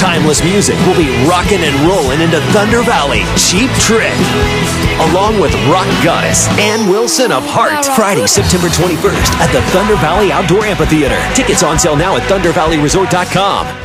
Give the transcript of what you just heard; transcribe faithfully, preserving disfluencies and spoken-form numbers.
timeless music will be rocking and rolling into Thunder Valley. Cheap Trick, along with rock goddess Ann Wilson of Heart. Friday, September twenty-first at the Thunder Valley Outdoor Amphitheater. Tickets on sale now at thunder valley resort dot com.